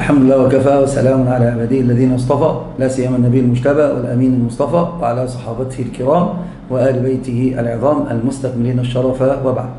الحمد لله وكفى وسلام على عباده الذين اصطفى، لا سيما النبي المجتبى والأمين المصطفى وعلى صحابته الكرام وآل بيته العظام المستكملين الشرف، وبعد.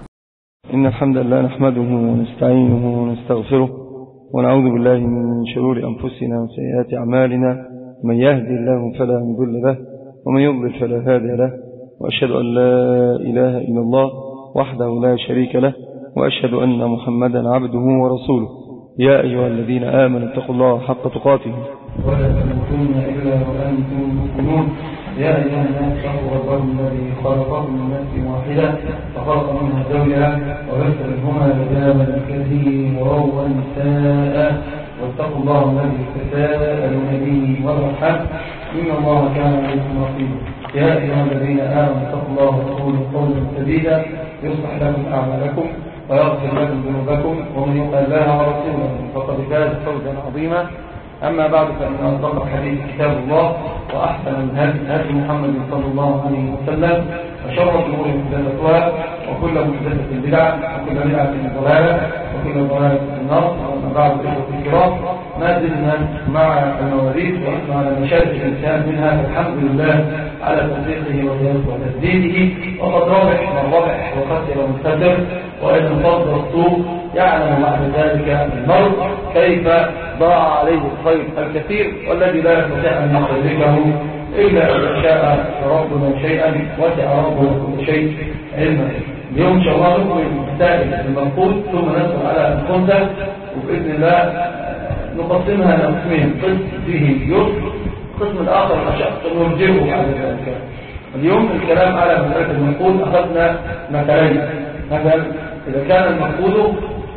إن الحمد لله نحمده ونستعينه ونستغفره ونعوذ بالله من شرور أنفسنا وسيئات أعمالنا، من يهدي الله فلا مضل له ومن يضلل فلا هادي له، وأشهد أن لا إله إلا الله وحده لا شريك له، وأشهد أن محمدا عبده ورسوله. يا أيها الذين آمنوا اتقوا الله حق تقاته ولا تموتن إلا وأنتم مسلمون. يا أيها الناس اتقوا ربكم الذي خلقكم من نفس واحدة وخلق منها زوجها وبث منهما رجالا كثيرا ونساء، واتقوا الله الذي تساءلون به والأرحام إن الله كان عليكم رقيبا. يا أيها الذين آمنوا اتقوا الله وقولوا قولا سديدا يصلح لكم أعمالكم ويغفر لكم ذنوبكم، ومن يطع الله ورسوله فقد فاز فوزا عظيما. أما بعد، فإن أصدق الحديث كتاب الله، وأحسن الهدي محمد صلى الله عليه وسلم، وشر الأمور محدثاتها، وكل محدثة بدعة، وكل بدعة ضلالة، وكل ضلالة في النار. وأما بعد، إخوة الكرام، ما زلنا مع المواريث ونحن على مشارف الإنسان منها، فالحمد لله على توفيقه وتسديده، وقد ربح من ربح وخسر من خسر، وإذا انفض السوق يعلم بعد ذلك المرء كيف ضاع عليه الخير الكثير، والذي لا يستطيع أن يدركه إلا إذا شاء ربنا شيئا وسع ربنا كل شيء علما. اليوم إن شاء الله نكمل مسائل المنقول، ثم ندخل على الخنثى، وبإذن الله نقسمها إلى قسمين: قسم فيه يسر، القسم الآخر مشقة نرجعه على ذلك. اليوم الكلام على مسألة المنقول أخذنا مثلين. مثلا إذا كان المنقول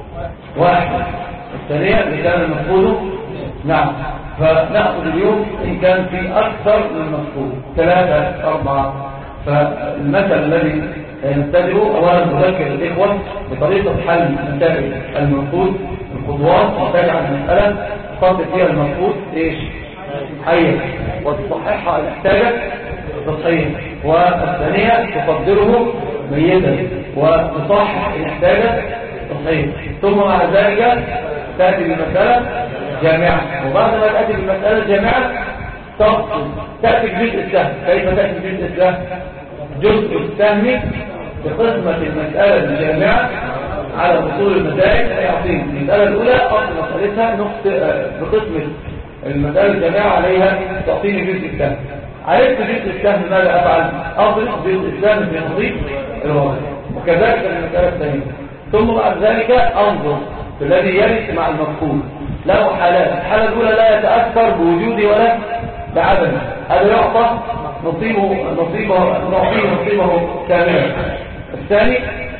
واحد، الثانية إذا كان المنقول نعم. فنأخذ اليوم إن كان في أكثر من المنقول، 3 4. فالمثل الذي نبتدئه أولا نذكر الإخوة بطريقة حل مسائل المنقول الخطوات، وتجعل المسألة تخطط فيها المنقول حية، وتصححها إن احتاجت تصحيح، والثانية تقدره ميتا وتصحح إن احتاجت تصحيح. ثم مع ذلك تأتي بالمسألة جامعة، وبعد ما تأتي بالمسألة جامعة تأتي بجزء السهم. كيف تأتي بجزء السهم؟ جزء السهم بقسمة المسألة الجامعة على أصول المسائل، فيعطينا المسألة الأولى أصل مسألتها بقسمة المسألة الجامعة عليها تعطيني جزء السهم. عرفت جزء السهم ماذا أفعل؟ أضرب جزء السهم في نصيب الواحد، وكذلك المسألة الثانية. ثم بعد ذلك أنظر في الذي يرث مع المفقود له حالات. الحالة الأولى لا يتأثر بوجودي ولا بعدمي، هذا يعطى نصيبه كاملا. الثاني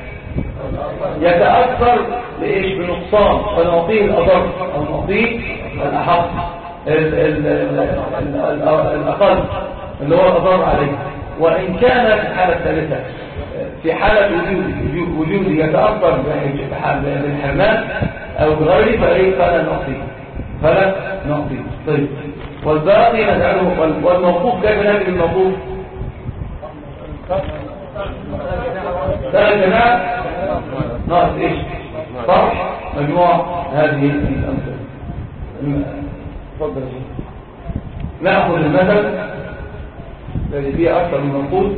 يتأثر بنقصان، فنعطيه الأضر أو نعطيه الأحق الأقل اللي هو الأضر عليه. وإن كانت الحالة الثالثة في حالة وجودي يتأثر بالحرمان أو بغيره فلا نعطيه. طيب، والباقي نجعله. والموقوف كيف نعمل الموقوف؟ ثلاث جماعة ناقص صح مجموعة هذه الأمثلة. تفضل. نأخذ المثل الذي فيه أكثر من منقول.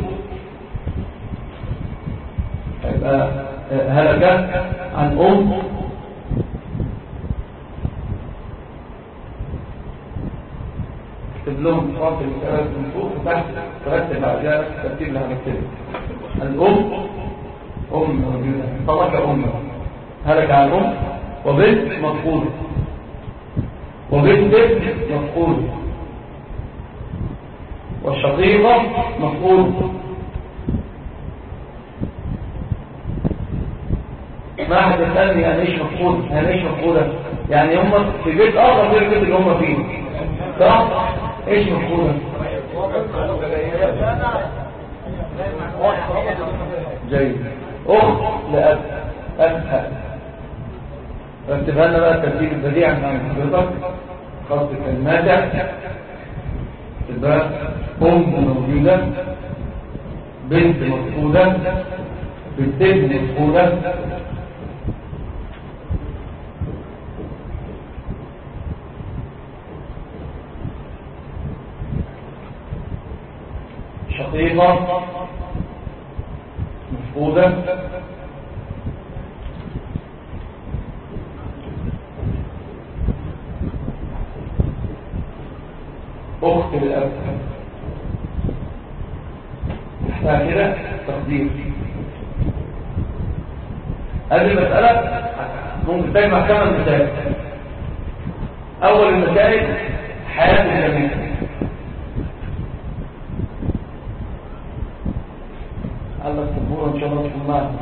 هلك عن اكتب لهم فرق المسألة من فوق وتحت، ترتب بعدها الترتيب اللي هنكتبه. الأم موجودة، طلق هلك عن وبنت مفقودة، وبنت مفقودة، والشقيقة مفقودة. ما حد يسألني أنا إيش مفقودة؟ يعني هم في بيت غير البيت اللي هم فيه، صح؟ إيش مفقودة؟ جيد. أخت لأب، أسهل. رتبها لنا بقى الترتيب البديع عن حضرتك، خط الكلمات. تبقى موجودة، بنت مفقودة، بنتين مفقودة، شقيقة مفقودة أخت للأب. تحتها كده تقدير. هذه المسألة ممكن تجمع 8 مسائل. أول المسائل حياة الجميع. الله السبورة إن شاء الله تكون معنا.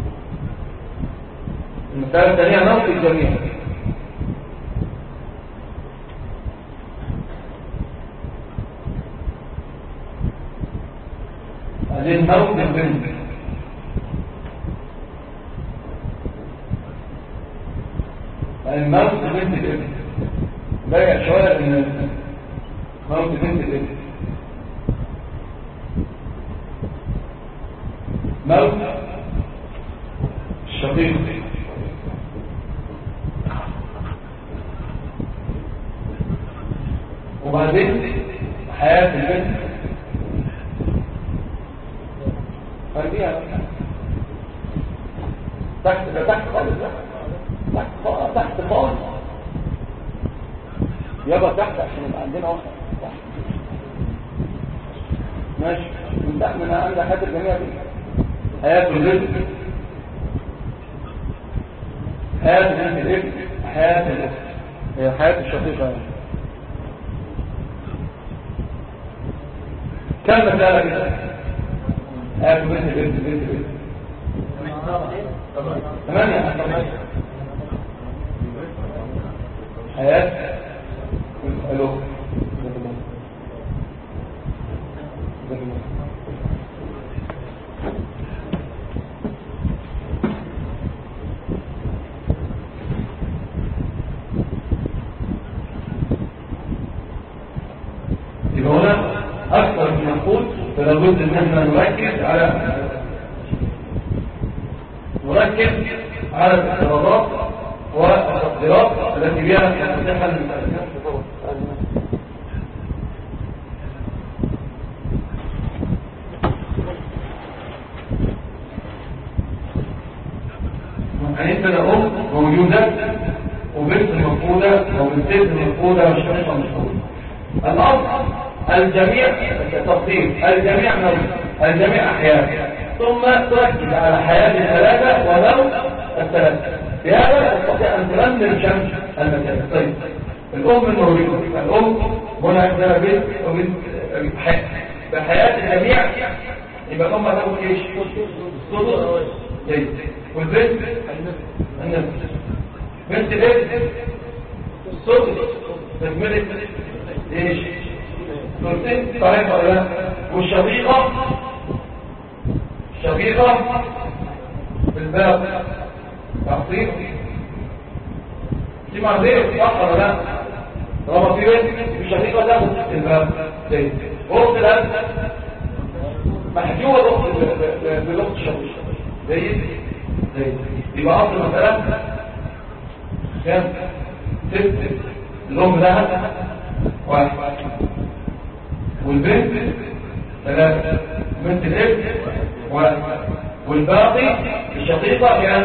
المسألة الثانية موت الجميع. بعدين موت البنت. بعدين موت بنت الابن. برجع شوية من موت بنت الابن. موت الشقيق. وبعدين حياة البنت. فرميها تحت خالص. تحت خالص يابا، تحت عشان يبقى عندنا واحد تحت. ماشي من تحت من عند حياة الجميع دي. حياة البنت، حياة بنت الابن، حياة الأخت، هي حياة الشقيقة يعني. كم مسألة كده؟ حياة بنت الابن، بنت الابن 8. حياة الأخت. يبقى هنا أكثر من نقول فلابد أن احنا نركز على الافتراضات والتقديرات التي بها تتحل المسألة. يعني انت لو موجودة وبنت مفقودة او بنتين مفقودة وشخصة مفقودة، الأصل الجميع تفصيل، الجميع موت، الجميع أحياء، ثم تركز على حياة الثلاثة وموت الثلاثة. بهذا تستطيع أن ترمم شمس المسألة. طيب الأم الموجودة، الأم هنا عندنا بنت وبنت بحياة الجميع، يبقى الأم هتاخد ايش؟ الصدر. جيد. والبنت النفس. بنت الابن الصدر تكملة ايش؟ ثلثين صحيح ولا لا؟ والشقيقة بالباب تعطيل دي معذير صح ولا لا؟ طالما في بنت الشقيقة تاخد الباب. جيد. وقت الأب محجوة بالوقت الشقيقة. جيد. يبقى أصل المسألة كام؟ 6. الأم لها 1 والبنت 3، بنت الابن 1 والباقي الشقيقة كام؟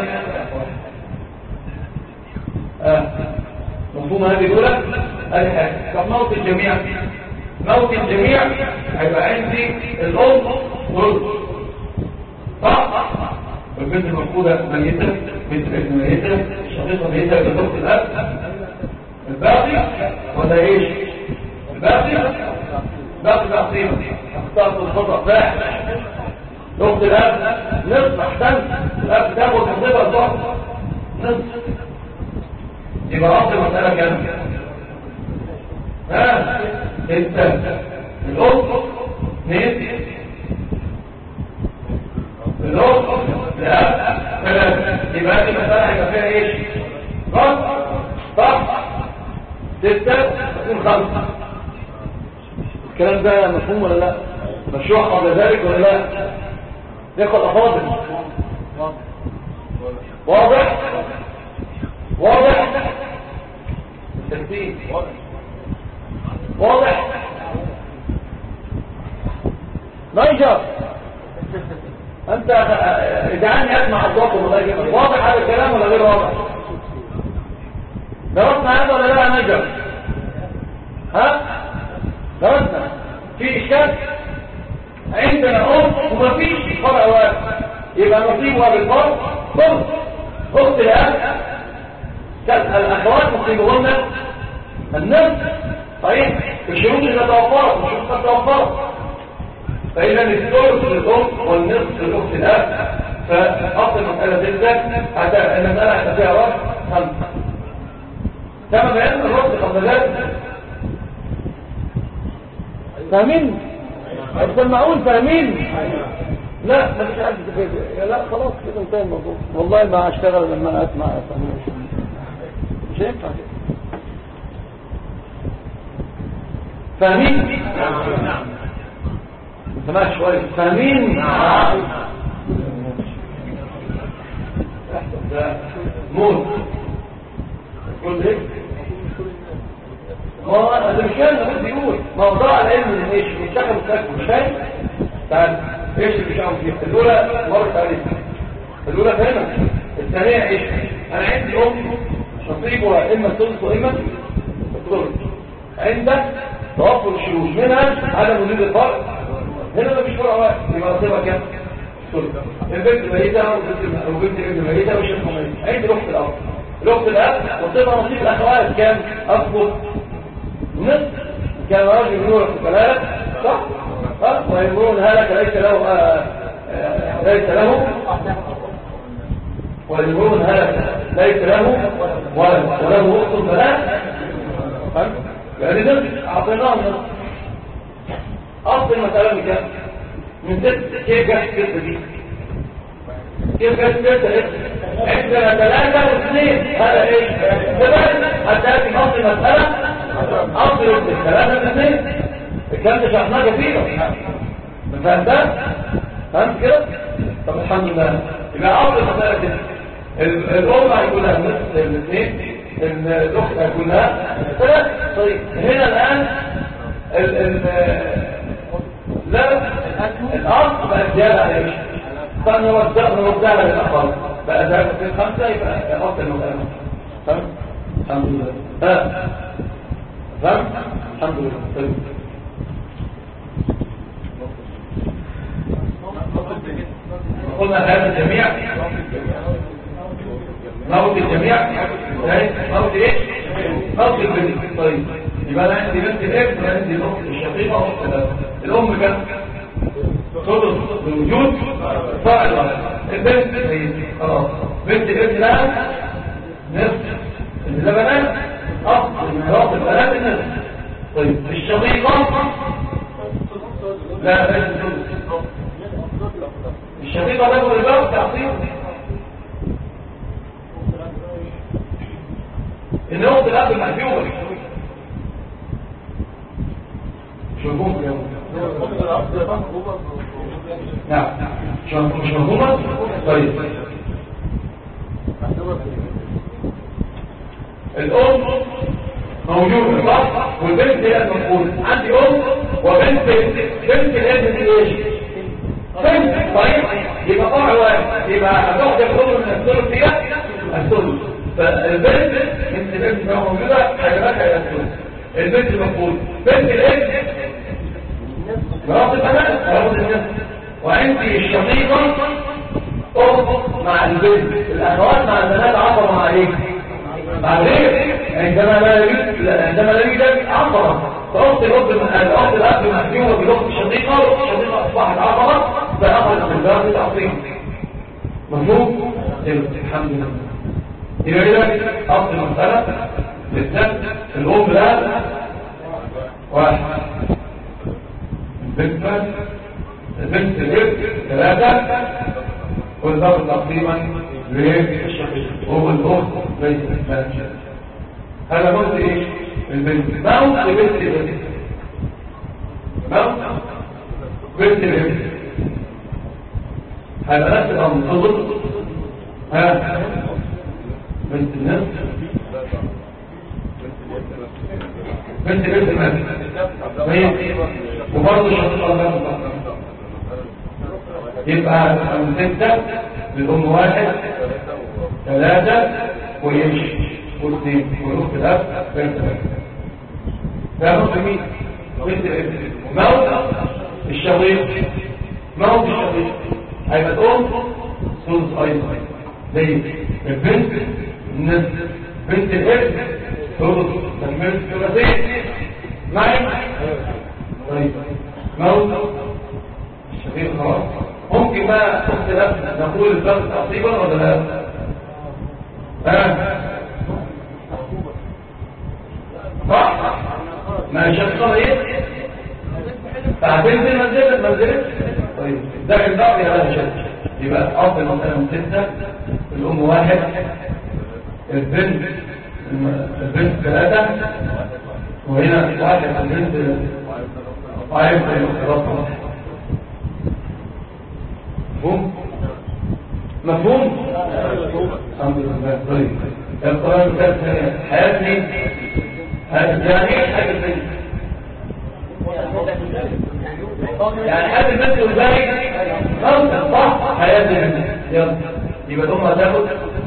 1. مفهوم هذه الأولى؟ طب موت الجميع هيبقى عندي الأم والأم صح؟ والبنت المفقودة ميتة، بنت الابن ميتة، الشقيقة ميتة بضغط الأب. الباقي ولا ايش؟ الباقي تعطيل اختارت الخطأ فاحش. ضغط الأب نصف احسن، الأب تاخد مصيبة ضغط نصف. يبقى أصل مسألة كام؟ انت الأم 2 الأم الأب 3. يبقى هذه المسألة هيبقى فيها ايش؟ صح 6 تكون 5. الكلام ده مفهوم ولا لا؟ مشروع قبل ذلك ولا لا؟ ياخد أفاضل واضح الترتيب واضح. نيجر انت اجعلني اسمع اصواتهم الله يجزيك. واضح هذا الكلام ولا غير واضح؟ درسنا هذا ولا لا نيجر؟ ها درسنا في اشكال عندنا ومفيش فرع واحد، يبقى نصيبها بالفرق فرق اخت الاب الاخوات نصيبهن النفس صحيح الشروط اللي توفرت والشروط قد توفرت. فإذا الثلث للأم والنصف للأخت الأب. فأصل المسألة تلك حتى المسألة حتى فيها رأس خمسة. كما بيان الرأس قبل ذلك. فاهمين؟ السمعون فاهمين؟ لا ما فيش حد كده. لا خلاص كده انتهى الموضوع. والله ما اشتغل لما انا اسمع مش هينفع كده. فاهمين؟ نعم. سمعت شوية فاهمين؟ نعم. ده موت كل هيك ما هو ده مش كان ده بدي يقول موضوع العلم من ايش بيشتغل مش فاهم. تعال ايش اللي بيشتغل فيه الاولى مرت عليك الاولى فاهمه الثانيه ايش انا عندي نصيبها اما الثلث واما الثلث. عندك توفر الشروط منها عدم وجود الفرق. هنا مفيش فرق واحد يبقى نصيبها كام؟ البنت ميتة وبنت ابن ميتة والشيخ ميتة. عندي الاخت الاب نصيبها نصيب الاخوات كام؟ اكبر نصف. كان راجل يقول في كلامك صح؟ ويقولون هلك ليس له ويقولون هلك ليس له وله اخت بنات. يعني نصف اعطيناه النصف. اصل المسألة كام؟ من ست. كيف جاءت الستة دي؟ كيف جاءت الستة؟ عندنا 3 و2. هذا ايش؟ ثلاثة. حتى يأتي اصل المسألة اصل 3 و2. الكلام ده شرحناه كثيرا. فهمتها؟ فهمت كده؟ طب الحمد لله. يبقى اصل المسألة كده الام هيكون لها نصف الاثنين، الاخت هيكون لها 3. طيب هنا الان لا الأرض بقى زيادة على ايش؟ فنوزعها للأقل بقى زيادة في 5 يبقى أفضل المكان. فهم؟ الحمد لله. فهم؟ الحمد لله. طيب قلنا هذا الجميع موت الجميع موت ايش؟ موت البنت. طيب يبقى انا عندي بنت الابن وعندي الاخت الشقيقه واخت الاب. الام كام؟ ثلث بوجود فاعل واحد. البنت هي خلاص بنت الابن لها نصف. ده بنات اصل انحراف البنات النصف. طيب الشقيقه لا بس الشقيقه تاخد الباب تعطيه ان اخت الاب المحجوبه مش مفهوم يا نعم مش مفهومه. طيب الام موجوده صح والبنت هي المفقوده. عندي ام وبنت. بنت الابن دي ايش؟ بنت. طيب يبقى فرع واحد يبقى هتاخد الام من الثلث فيها الثلث. فالبنت بنت الابن موجوده هيبقى الى الثلث. البنت المفقوده بنت الابن مراتب بنات. وعندي الشقيقة أخت مع البنت. الأخوات مع البنات عبروا مع إيه؟ مع غير. عندما لا يوجد عبرة. فأخت الأب محجوبة بالأخت الشقيقة والأخت الشقيقة أصبحت عبرة فأخذت من باب التعصيب. مفهوم؟ الحمد لله. يبقى إذا أصل المسألة للسبت الأم لا واحد. البنت الابن 3 والضرب تقريبا للشقيق وهو الاخت ليس الثاني. هذا موت ايش؟ البنت. موت بنت الابن. موت بنت الابن. هذا نفس الامر. تظن بنت النصف. بنت الابن مات وبرضه الشقيقه لا تطلق. يبقى من 6 للأم 1 3 ويمشي واثنين والأخت الأب بنت ده نص مين؟ موت الشقيق هيبقى الأم ثلث أيضا زي البنت النصف بنت الابن ثلث تكملة الثلاثين معي؟ طيب موت الشقيق خلاص ممكن بقى أخت الأب نقول الفرق تعصيبا ولا لا؟ صح؟ ما الشقيقة ايه؟ تعبين في المنزلة طيب ده البعض يا هذا الشكل يبقى أفضل مثلا من 6 الأم 1 البنت 3 وهنا 1 البنت 5 مفهوم؟ الحمد لله طيب القرآن الكريم حياتي يعني ايه حاجة البنت؟ يعني حد البنت والباقي 5 صح حياة البنت يلا يبقى الأم هتاخد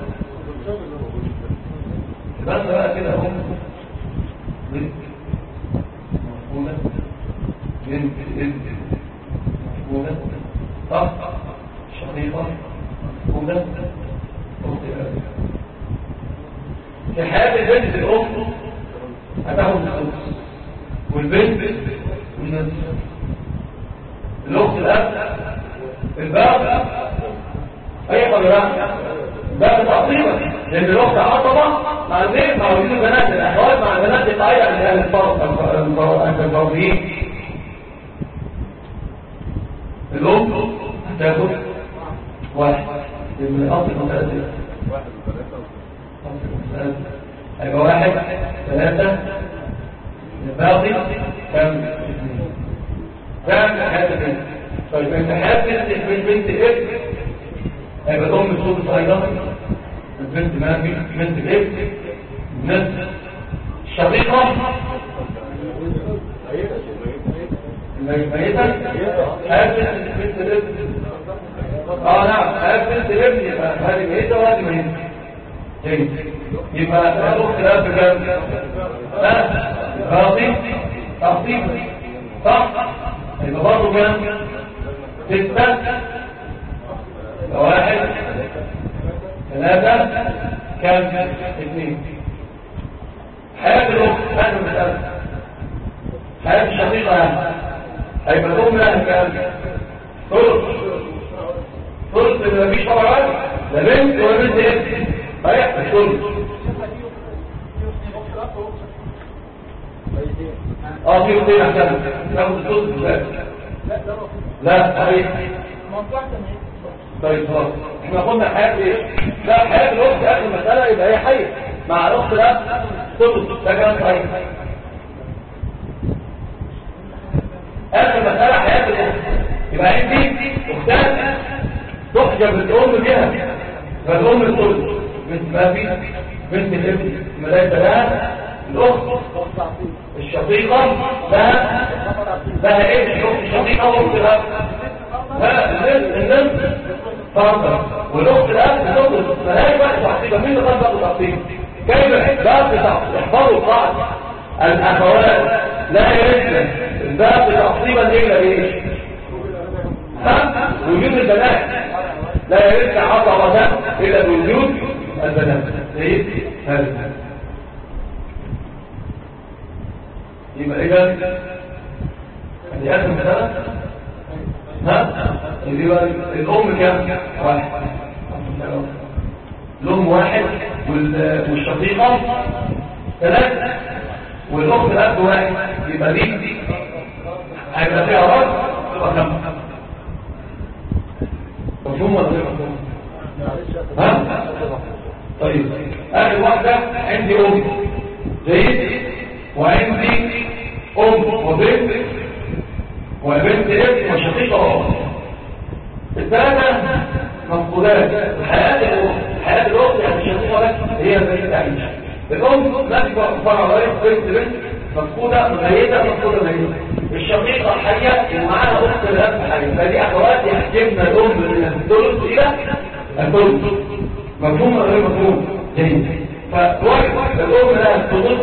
بس بقى كده أم بنت مفهومة صح شقيقة مفهومة في حياة البنت الأم هتاخد الثلث والبنت والنصف الأخت الأب الباب أي قدرات باب تعطيبا لأن الأخت عطبة مع البيت مع وجود البنات الأخوات مع البنات القاعدة عن أهل الفرضيين الأم هتاخد 1 من الأصل المثالثة 1 هيبقى 1 3 الباقي كم 2 كم حياة البنت طيب انت حياة بنت الابن هيبقى الأم الثلث أيضا البنت ما في بنت الابن النصف الشقيقة الميتة حياة بنت الابن نعم حياة بنت الابن يبقى هذه ميتة وهذه ميتة جيد يبقى الأخت الأب كم؟ لا باقي تعصيب صح؟ يبقى برضه كم؟ 6 1 3 كم؟ 2 حياة الأخت هذا المسألة حياة الشقيقة يعني هيبقى الأم لها كم؟ ثلث اللي مفيش طبعا لا بنت ولا بنت ابن هيحصل ثلث في اثنين احسن ناخد الثلث لا صحيح طيب خلاص احنا قلنا حياة ايه؟ لا حياة الأخت اخر المسألة يبقى هي حي مع الأخت الأب ثلث ده كلام صحيح اخر مسألة حياة الأخت يبقى عندي اختان تحجب الأم بها فالأم الثلث بنت ما في بنت الابن ملايكة لها الأخت الشقيقة لها ايه الأخت الشقيقة والأخت الأب النصف فرضا والأخت الأب النصف ملايكة بقى تحصيبا مين اللي قال بقى تحصيب كيف بقى تحفظوا القاعدة الأخوات لا يرسل الباب تحصيبا إلا بإيش وجود البنات لا يرسل عطبة إلا بوجود البنات ايه هذا يبقى اذا دي اخر مثال يبقى الام كام 1 الام 1 والشقيقه 3 والاخت الاب 1 يبقى دي هيبقى فيها راس تبقى 5 مفهوم ولا غير مفهوم طيب اخر واحده عندي ام جيد وعندي ام وبنت وبنت ابن وشقيقه الثلاثه مفقودات حياه الاخت يعني الشقيقه بس هي التي تعيش الام لا تبقى فرع بنت مفقوده ميته الشقيقة حية ومعاها أخت الأب حية، فدي أخوات يحجبن الأم من الثلث إلى الثلث. مفهوم ولا غير مفهوم؟ جيد. فواجب الأم لها الثلث،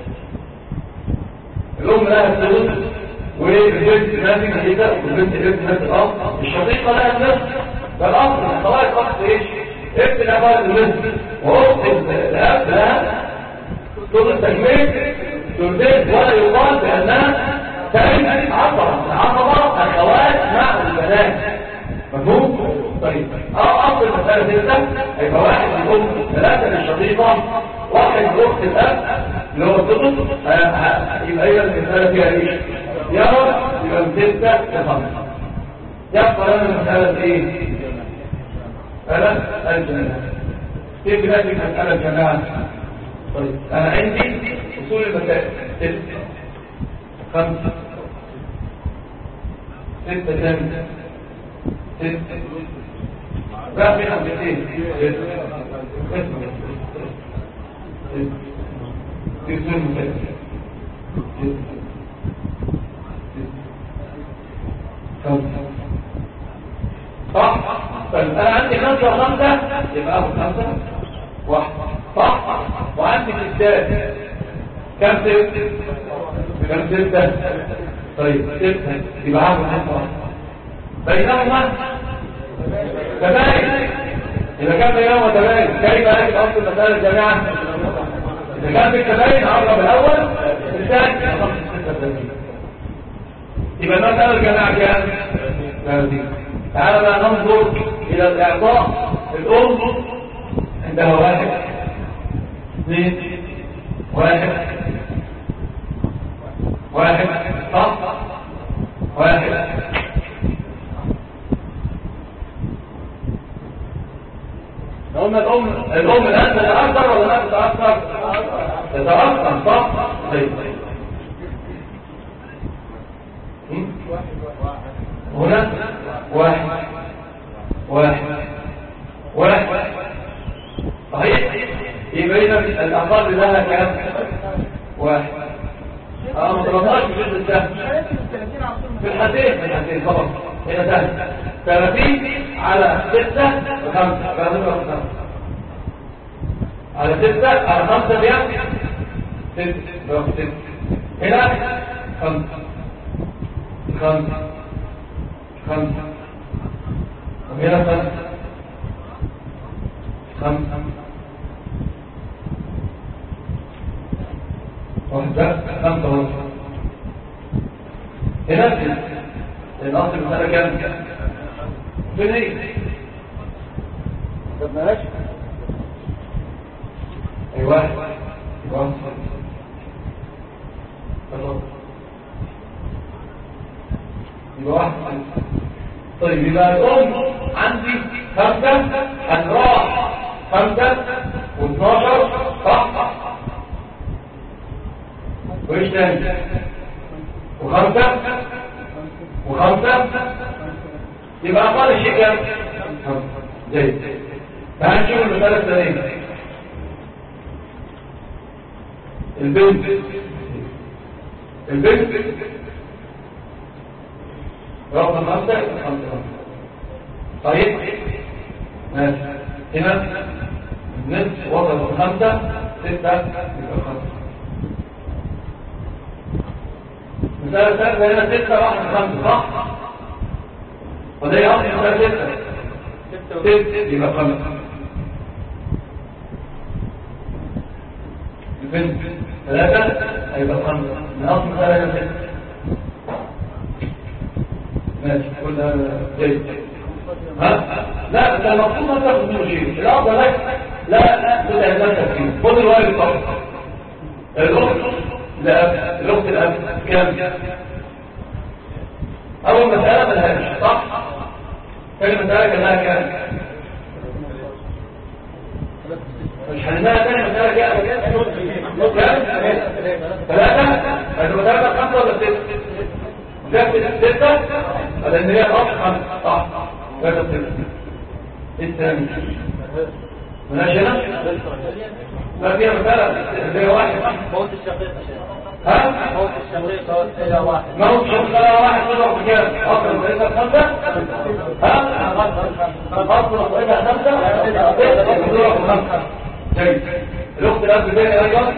الأم لها الثلث، والبنت ماسكة كده والبنت ابن نفس الأب، الشقيقة لها النصف. فالأصل الأخوات أخت إيش؟ ابن الأخوات النصف، وأخت الأب لها ثلث تكميل ثلثين، ولا يقال بأنها تعني عصبة. العصبة أخوات مع البنات. مفهوم؟ طيب أصل المسألة ستة، هيبقى واحد الأم، ثلاثة للشقيقة، واحد لأخت الأب اللي هو الثلث. يبقى هي المسألة فيها إيش؟ يرى يبقى من 6 ل5. يبقى لنا المسألة إيه؟ مسألة الجماعة. كيف بنأتي مسألة الجماعة؟ طيب أنا عندي أصول المسائل 6 5 6 ثانية 6 بقى في 5 صح؟ طيب أنا عندي 5 و5 يبقى أخذ 5 1 صح؟ وعندي 6 كم 6؟ كم 6؟ طيب 6 يبقى أخذ 5 بينهما تباين. إذا كان بينهما تباين كيف أجد أصل المسألة الجامعة؟ إذا كان في التباين أقرب الأول الثاني أقرب 36. يبقى المسألة الجامعة كام؟ 30. تعال بقى ننظر إلى الإعطاء. الأم عندها 1 2 1 1 صح 1. قلنا الأم الآن تتأثر ولا لا تتأثر؟ تتأثر صح؟ طيب هنا 1 1 1 صحيح؟ يبقى هنا الأقل لها كام؟ 1. ما طلبناش في جزء السهل في الحدين خلاص هنا سهل. 30 على 6 5 على 6 على 5 بيان 6 هنا 5 وهنا 5 واحدة 5 هنا الأصل المسألة كام؟ فين هي؟ طب ماشي أي 1 1 يبقى 1. طيب يبقى الأم عندي 5 هنراح 5 و12 صح؟ وإيش تاني؟ و5 يبقى أقل شيء كام؟ جيد. تعال نشوف المسألة الثانية. البنت رقم 5 طيب ماشي. هنا نصف وسط 5 6 يبقى 5. مثال ثالث هنا 6 1 5 صح؟ وده أصل مثال 6 يبقى 5. البنت 3 هيبقى 5 من أصل مثال هنا 6. ماشي كل هذا جيد. ها؟ لا انت المفروض ما تاخد منه شيء. الأفضل لك لا تدعي نفسك فيه. خد الوالد فقط. الأخت الأب كام؟ أول مسألة ملهاش صح؟ ثاني مسألة كان لها كام؟ مش هنلاقي ثاني مسألة كام؟ 3 هتبقى 3 5 ولا 6؟ جابت 6 لأن هي الأصل 5 صح 3 6. الثاني ماشي هنا؟ ما فيها مثلا زي واحد موت الشقيق ها؟ موت الشقيق إلى واحد موت شقيق واحد تضرب بكام؟ أصل ضريبها 5 ها؟ أصل ضريبها 5 تضرب 5 جيد الأخت الأب بين أيضا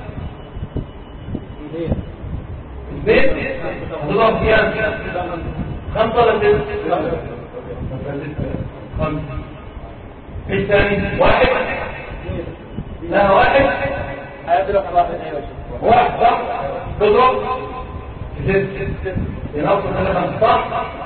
البيت تضرب بكام؟ 5 ولا 6 5 الثاني واحد لا واحد هيضرب واحد صح تضرب 6 ينقص على 5 صح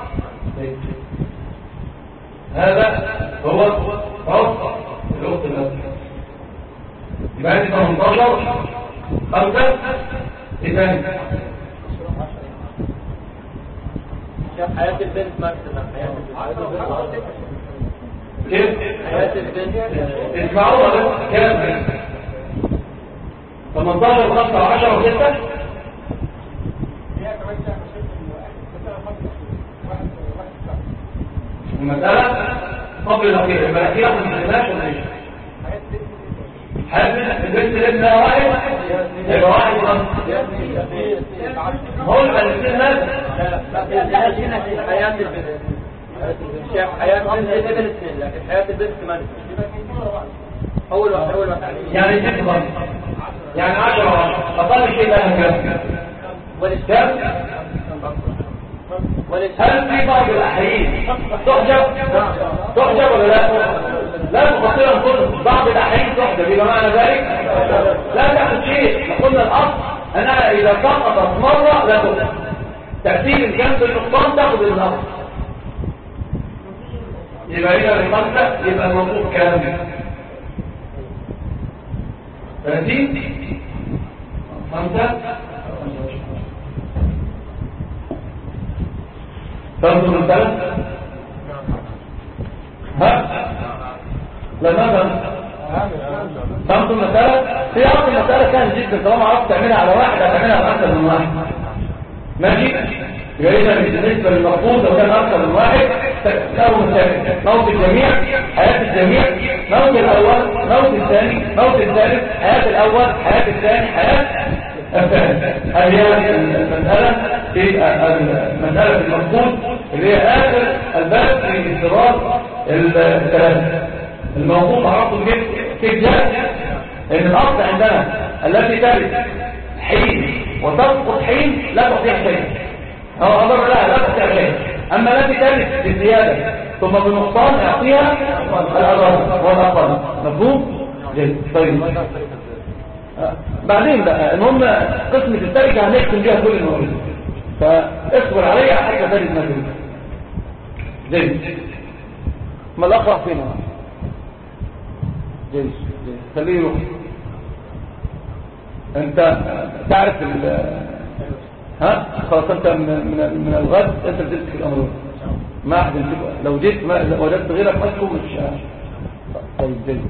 هذا هو عصر الأخت الأب يبقى عندي 18 5 الثاني حياة البنت ما تسمع كيف؟ حياة البنت اسمعوا ولا كام 18 و5 و10 و6 المسألة قبل الأخير يبقى الأخير ما تسمعش ولا ايش؟ حياة البنت ابنها واحد يبقى واحد و5 هو الاثنين ناس حياة البنت حياة البنت ابن اثنين لكن حياة البنت 8 أول واحد يعني 6 برضه يعني 10 أقل شيء لها كام؟ كام؟ هل في بعض الأحيان تحجب ولا لا؟ لا تفصيلا كله بعض الأحيان تحجب يبقى معنى ذلك لا تأخذ شيء قلنا الأصل أنها إذا سقطت مرة لا تأخذ تأثير الجنب النقطان تأخذ الأصل يبقى إذا الخمسة يبقى الموضوع كامل 30 5 تنظر الثلاث ها لا مثلا تنظر المسألة هي أصل المسألة كانت جدا طالما عرفت تعملها على واحد هتعملها على أكثر من واحد ماشي يبقى إذا بالنسبة للمفروض لو كان أكثر من واحد تكتبه موت الجميع حياة الجميع موت الأول موت الثاني موت الثالث حياة الأول حياة الثاني حياة الثالث هذه المسألة في المسألة المفروض اللي هي آخر الباب في اضطرار الثلاثة الموضوع عرضه في جهة ان الأصل عندنا التي ترث حين وتسقط حين لا تستطيع شيء أو أمر لها لا تستطيع شيء أما التي ترث بالزيادة ثم بالنقصان يعطيها الأضرار والأقل مفهوم؟ جيد طيب بعدين بقى المهم قسمة التركة هنحكم بيها كل الموضوع فاصبر عليها حتى تجد ما تريد جيد ما الأقرأ فينا جيد خليه يروح انت تعرف ها خلاص انت من الغد انت بتمسك الامر ما احد يمسكه لو جيت ما وجدت غيرك ماسكه مش طيب جيد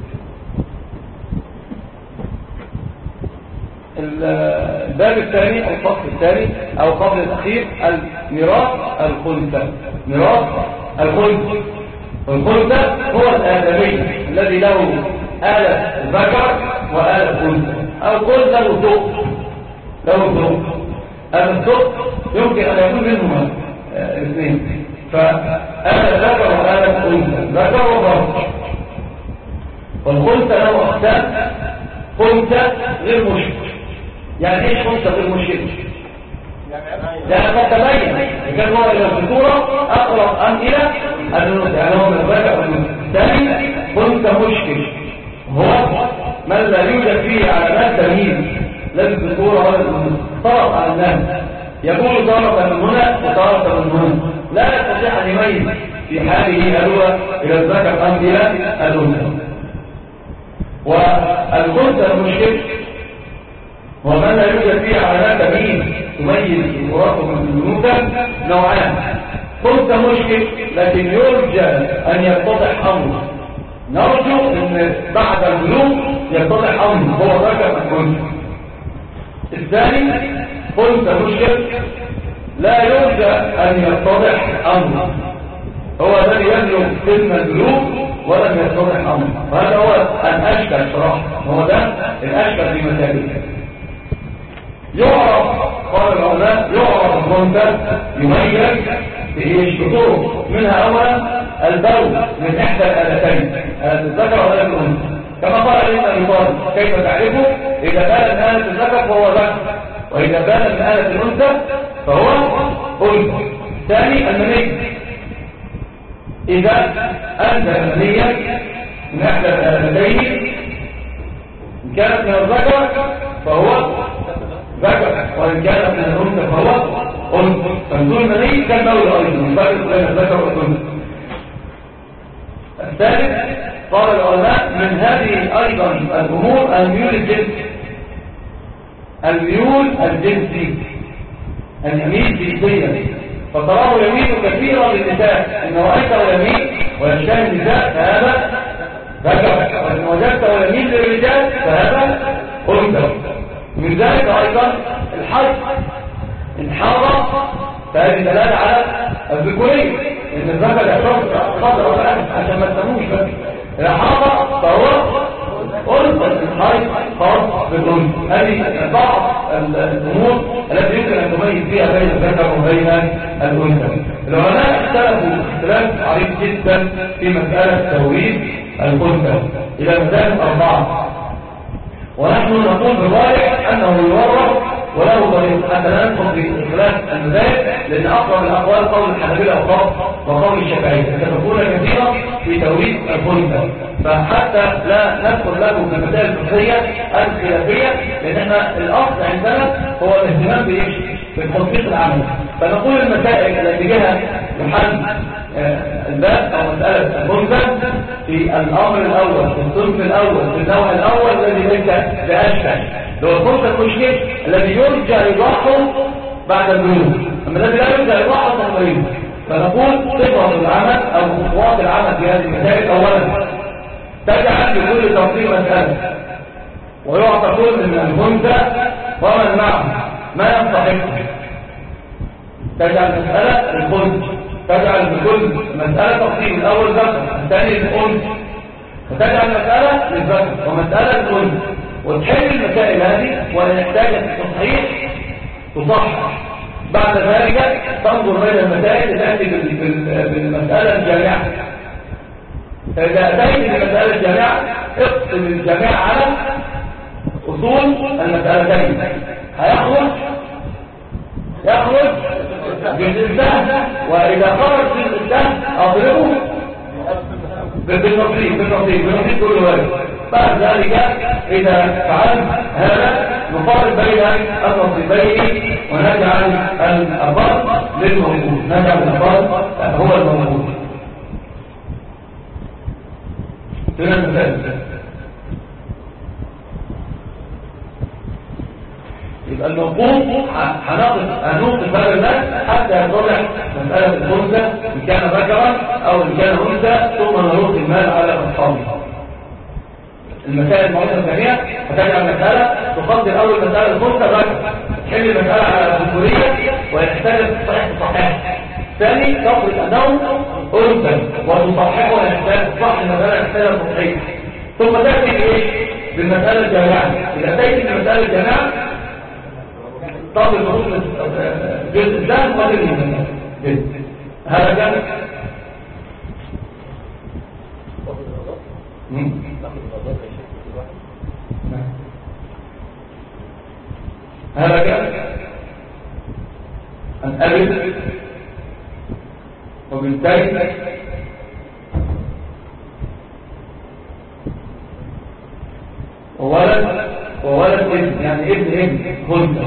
الباب الثاني او الفصل الثاني او قبل الاخير الميراث الخلفة ميراث الخلفة والخلفة هو الآدمي الذي له آلة ذكر وآلة خلفة الخلفة له ذوق الذوق يمكن أن يكون منهما اثنين فآلة ذكر وآلة خلفة ذكر وضرب والخلفة له أقسام خلفة غير مشكل يعني ايش خلفة غير مشكل يعني تتبين كان هو الى الذكورة اقرب ام الى الانوثة يعني هو من الذكر الثاني خلفة مشكل هو من لا يوجد فيه علامات تمييز لا الذكورة ولا الانوثة طرف على الناس يقول طرفا من هنا وطرفا من هنا لا يستطيع ان يميز في حاله هل هو الى الذكر ام الى الانوثة والخلفة المشكل ومن لا يوجد فيه علامات تمييز تميز الوراثة من الأنوثة نوعان خلفة مشكل لكن يرجى أن يتضح أمر نرجو أن بعد البلوغ يتضح أمر هو ذكر الخلفة الثاني خلفة مشكل لا يرجى أن يتضح أمر هو الذي يبلغ سن البلوغ ولم يتضح الأمر. وهذا هو الأشكل صراحة، هو ده الأشكل في مسائل. يعرف قال العلماء يعرف المنكر يميز بإيش؟ بطرق، منها أولا البول من إحدى الآلتين، الذكر وآلة الأنثى، كما قال علينا أبي طالب كيف تعرفه؟ إذا بال من آلة الذكر فهو ذكر، وإذا بال من آلة الأنثى فهو أنثى. ثاني المني، إذا أنزل المنية من إحدى الآلتين إن كانت من الذكر فهو ذكر، وإن كانت من الأنثى فهو أنثى. فنزول المني كالبول أيضا، الفرق بين الذكر والأنثى. الثالث قال العلماء من هذه أيضا الأمور الميول الجنسي، الميول الجنسي، اليمين جنسيا، فتراه يميل كثيرا للنساء، إن رأيته يميل ويشتهي النساء فهذا ذكر، وإن وجدته يميل للرجال فهذا أنثى. من ذلك أيضا الحج، إن حاضر فهذه دلالة على الذكورية، إن الذكر يحتفظ خضر ولا عشان ما تسموش بس، إذا حاضر فهو أنثى، الحج خاص بالأنثى. هذه بعض الأمور التي يمكن أن تميز فيها بين الذكر وبين الأنثى. العلماء اختلفوا اختلاف عريض جدا في مسألة توريث الأنثى إلى مسائل 4، ونحن نقول بالراجح أنه يورث وله طريق، حتى لا ندخل في خلاف المذاهب، لأن أقرب الأقوال قول الحنابلة وقول الشافعية يتفقون كثيرا في توريث الأنثى، فحتى لا ندخل له في المسائل الفقهية الخلافية، لأن احنا الأصل عندنا هو الاهتمام بالتطبيق العملي. فنقول المسائل التي جاء لحل الباب أو مسألة الأنثى في الأمر الأول، في الصنف الأول، في النوع الأول الذي ليس بأشكال، لو الأنثى المشكل الذي يرجى إيضاحه بعد البلوغ، أما الذي لا يرجى إيضاحه تقريبا. فنقول صفة العمل أو خطوات العمل في هذه المسائل. أولا تجعل لكل تفصيل مسألة، ويعطى كل من الأنثى ومن معه ما يستحقه. تجعل مسألة الأنثى، تجعل بكل مسألة تفصيل، الأول ذكر، الثاني الأنثى، وتجعل مسألة للذكر ومسألة الأنثى، وتحل المسائل هذه، وإن احتاجت التصحيح تصحح. بعد ذلك تنظر بين المسائل تأتي بالمسألة الجامعة. فإذا أتيت بالمسألة الجامعة اقسم الجامعة على أصول المسألتين، يخرج جزء السهم، وإذا خرج جزء السهم أضربه بالنصيب كل واحد. بعد ذلك إذا فعلت هذا نقارن بين النصيبين ونجعل الأفضل للموجود، نجعل الأفضل هو الموجود. هنا المثال، يبقى الموقوف هنوقف هذا الناس حتى يتضح مسألة الأنثى إن كان ذكرا أو إن كان أنثى، ثم نرد المال على أصحابه. المسائل المعروفة الثانية فتجعل مسألة تقدر أول مسألة الأنثى ذكر، تحل المسألة على الذكورية ويحتاج صحيح. ثاني تفرض أنه أنثى وتصححه ويحتاج صح المسألة يحتاج صحيح. ثم تأتي بإيش؟ بالمسألة الجامعة. إذا أتيت بالمسألة الجامعة طب الخصوص جزء الزام قدر من جزء هذا كان هذا كان الألف وبالتالي وولد ابن، يعني ابن هنده.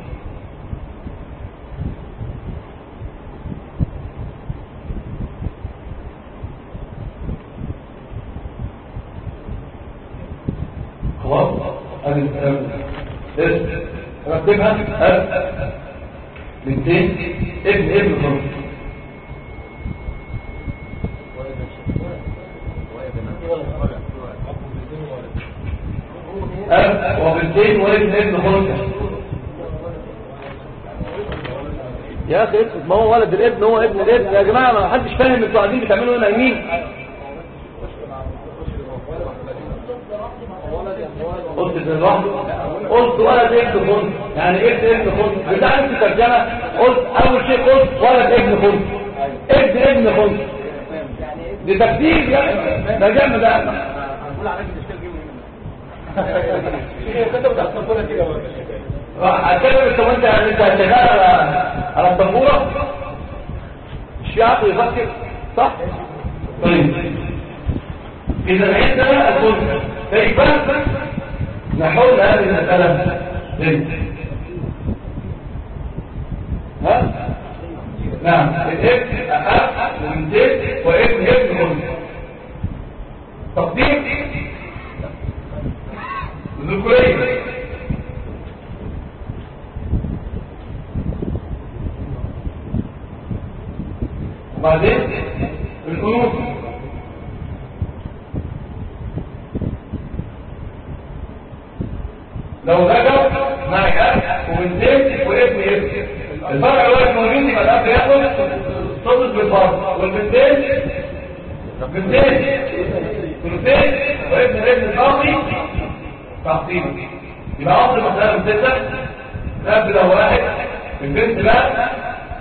خلاص رتبها بنتين ابن خمس وبنتين وابن خمس. يا اخي ما هو ولد الابن هو ابن الابن يا جماعه، ما حدش فاهم انتوا قاعدين بتعملوا هنا يمين. قلت لوحده، قلت ولد ابن خنثى، يعني ابن خنثى بتاع انت ترجمه. قلت اول شيء قلت ولد ابن خنثى، ابن خنثى دي تفسير يعني ده جنب ده هنقول على الاشكال جيم كده بتاع كده هتكلم انت وانت هتشتغل على الطنبوره الشيعة يفكر صح؟ طيب اذا عندنا الخنثى كيف نحول هذه المسألة ها؟ نعم الابن أخ ومنتين وابن خنثى تقديم ذكورية وبعدين الأنوثة لو ذكر معك أخ ومنتين وابن الفرع الواحد موجود يبقى الأب ياخد صدق بالفرع والبنتين وابن الباقي تحصيل. يبقى أصل مسألة من 6 الأب له 1 البنت لا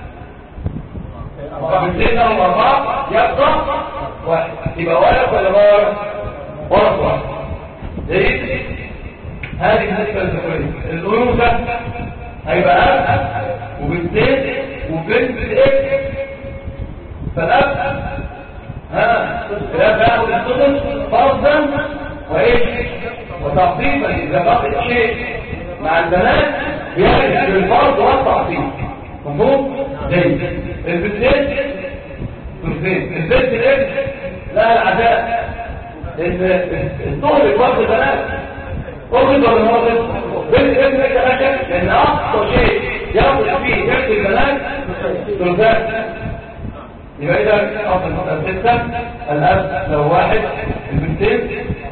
بنتين لهم 4 يبقى 1 يبقى ورث ولا ورث 1. ليه؟ هذه النسبة الذكورية. الأنوثة هيبقى أب وبنتين وبنت ابن فالأب الأب ياخد السدس فرضا وإيش وتعصيبا. إذا بقي شيء مع البنات بيرجع للفرض والتعصيب. مفهوم؟ جيد. البنتين البنت الابن لها العداء الطهر وقت البنات أخذ ولا مرض بنت ابن لك لأن أقصى شيء يأخذ فيه يأخذ البنات ثلثات. يبقى إذا أصل مسألة 6 الأب لو 1 البنتين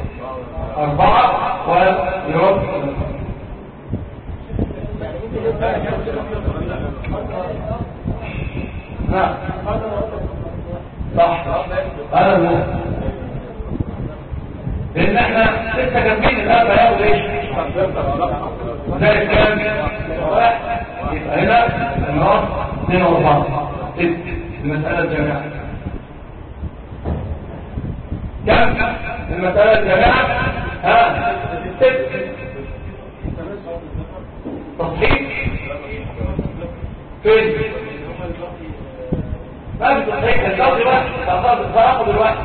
4 ويرد صح هذا هو. لأن احنا 6 جنبين الأب هياخد ايش؟ ذلك كام؟ 1 يبقى هنا النهار 2 و4 6 المسألة الجامعة. كم المسألة الجامعة؟ 6 تصحيح فين؟ ما في تصحيح الجوز بقى تأخذ الواحد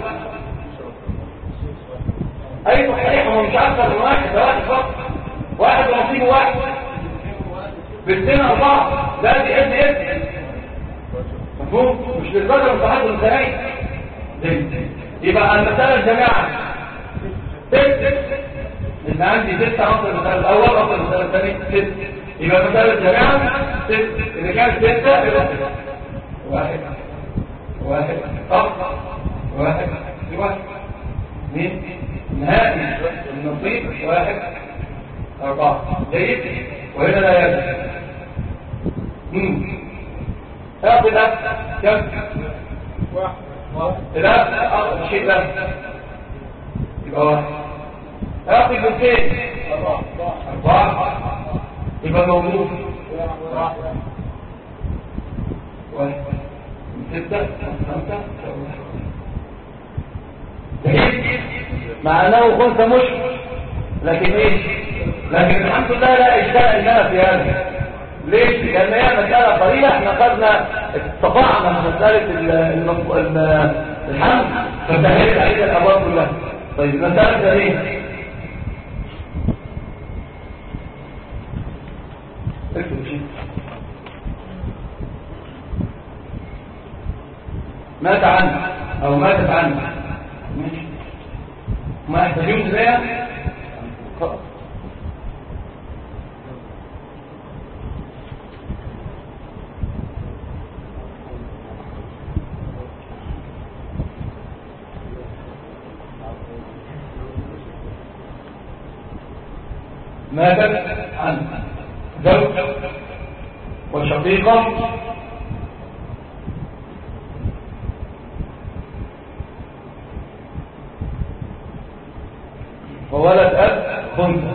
أي تصحيح هو مش أكثر من 1 ده 1 فقط 1 ونصيبه 1 بالسنة 4 ده دي ابن مفهوم؟ مش للبدر متحدث الثاني. يبقى المسألة الجماعة 6 اللي عندي 6 أصل المسألة الأول أصل المسألة الثاني 6 يبقى المسألة الجماعة 6 اللي كانت 6 يبقى 1 أصل 1 2 نهائي النصيب 1 4 جيد. وهنا لا يجب اخذ الأب كم؟ 1 الأب أخذ الشيء ده يبقى 1 اخذ البنتين 4 يبقى موجود 1 من 6 5 مع انه خنثى مشكل لكن ايش؟ لكن الحمد لله لا اشكال اننا في هذا. ليش؟ لان هي مسألة قليلة احنا قدنا استطعنا من مسألة الحمد فسهلت علينا الابواب كلها. طيب مسألة ايه؟ اكتب شيء مات عنه او ماتت عنه ما يحتاجون إليها ماتت عن زوج وشقيقة وولد أب خنثى.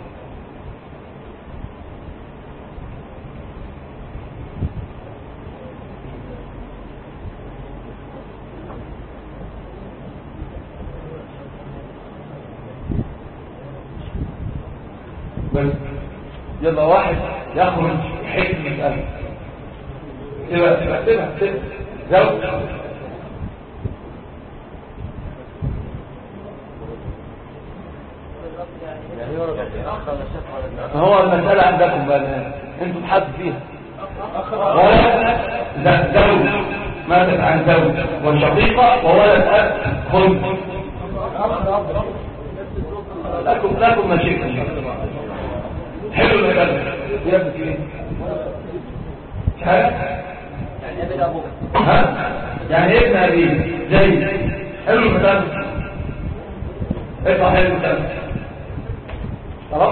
بس يلا واحد يخرج حكم مسألة تبقى زوج هو المسألة عندكم بقى انتوا تحدوا فيها ولد زوج ماتت عن زوج والشقيقة وولد أب خنثى لكم مشاكل حلو المسألة يبدو في ايه؟ يعني ابن ابوك يعني ابن ابيه زي حلو المسألة اطلع حلو المسألة خلاص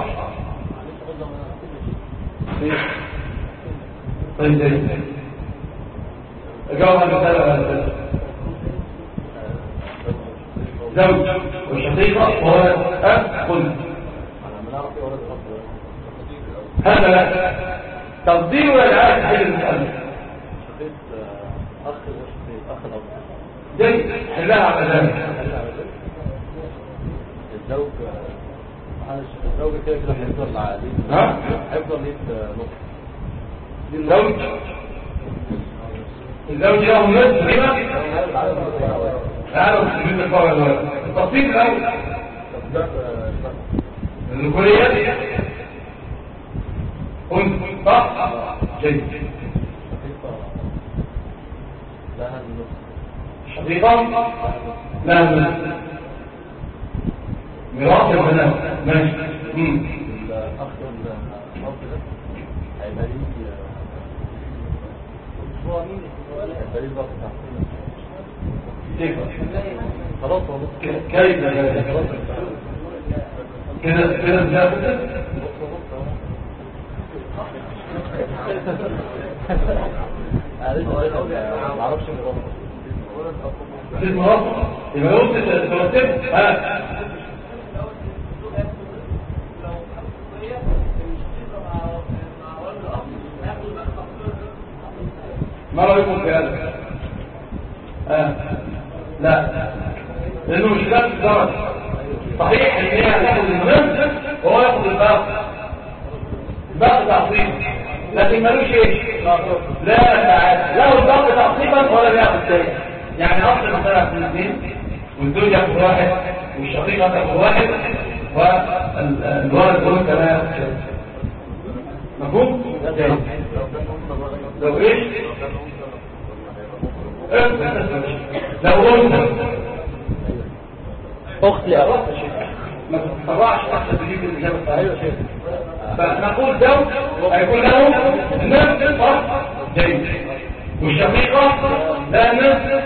طيب زي اجاوب على المسألة زوج وشقيقة وولد أب خنثى هذا لا تقدير ولا عارف حل المسألة أخ الأب دي حلها على ذلك الزوج كده هيفضل عادي هيفضل ليه نقطة الزوج له نصف ربا تعالوا نجيب الفرق دلوقتي التصفيق الأول الذكورية كنت صح جيد لها النص حقيقة لها النص ميراث البنات ماشي الأخ الأب ده هيبقى ليه ضغط كيف خلاص كيف كده زيادة معرفش المرض يبقى يوصل الترتيب ما رأيكم في هذا لا لأنه مش ذات الدرجة صحيح ان هي هتاخد المهم وهو ياخد الباقي تعصيب لكن ملوش ايه لا تعالى له الباقي تعصيبا ولا بياخد تاني يعني اصل مثلا في الاثنين والزوج ياخد واحد والشقيقة تاخد واحد والولد دول كمان ياخد تاني مفهوم؟ لو ايش؟ لو انت أخت لأب ما تتطبعش تحت تجيب الإجابة الصحيحة فنقول زوج هيكون له نفس صح جيد والشقيقة لا نفس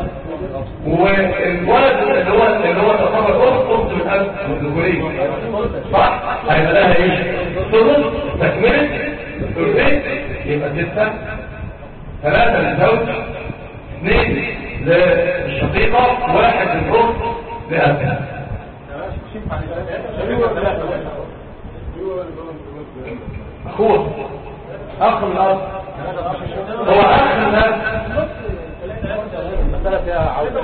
والولد اللي هو تعتبر أخت من أب الذكورية صح هيبقى لها ايش؟ ثلث تكملة ثلثين يبقى 6 3 للزوج 2 للشقيقة 1 للأخت لأبها أخوه أخ من الأرض هو أخ من الأرض المسألة فيها عودة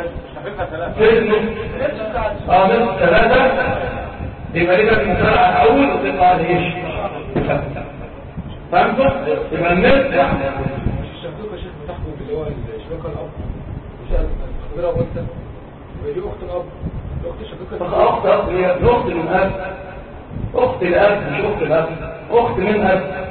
نصف 3 يبقى لك المسألة على الأول وتطلع على إيش فهمتوا؟ يبقى النصف يعني الشقيقة شيخ بتحكم اللي هو الشقيقة الأب وشقيقة وانت ودي أخت الأب الأخت الشقيقة أخت هي أخت من أب أخت الأب مش أخت الأب أخت من أب